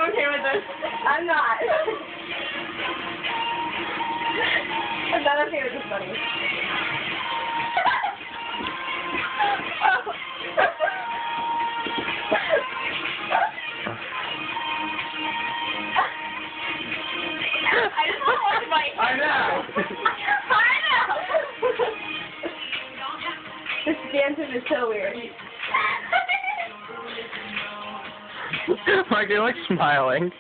okay with this. I'm not. I'm not okay with this, buddy. I just want to watch my I know. I know. This dancing is so weird. Mark, you're like smiling.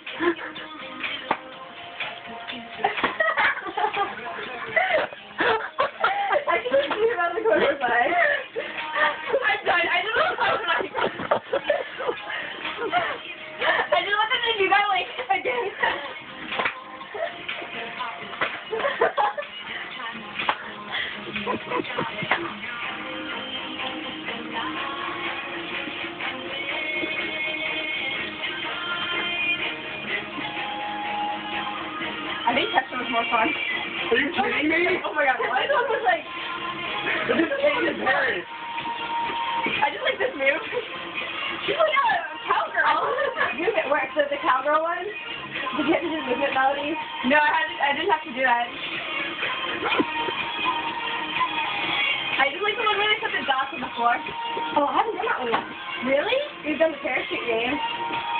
I can see you around the corner of my eye. I'm done. I just want to watch my I just wanted to do that like again. I think Texas was more fun. Are you kidding me? Oh my god, what? This one was like... This is Katy Perry. I just like this move. She's like a cowgirl. Move it works. So the cowgirl one? Did you have to do movement melodies? No, I didn't have to do that. I just like the one where they put the dots on the floor. Oh, I haven't done that one yet. Really? You've done the parachute game.